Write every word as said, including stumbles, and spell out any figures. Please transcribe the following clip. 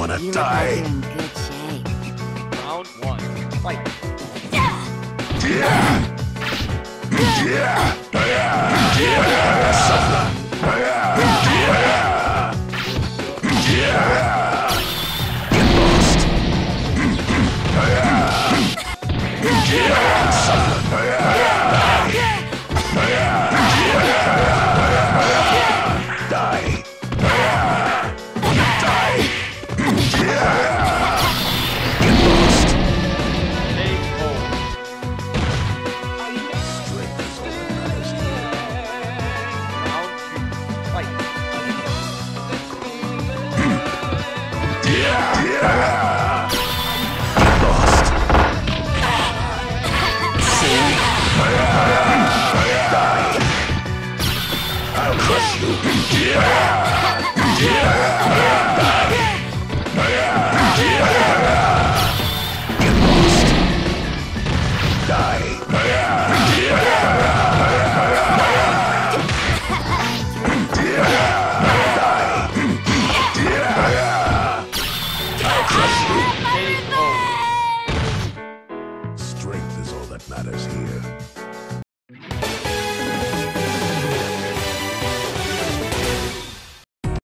Wanna You look die? like you're in good shape. Round one. Fight. Yeah! Yeah! Yeah! Yeah! Suffer! Yeah! Yeah! Yeah! Get lost! Yeah! Yeah! Suffer! Yeah! Die! Wanna die? Yeah! Get lost! Take hold. Strength is all that matters here. Round two. Fight. Yeah! Yeah! Get lost! See? Die! I'll crush you! Yeah! Yeah! Die! Yeah! Yeah! Get lost! Die! Yeah! Yeah! I'll crush you! Take hold. Strength is all that matters here.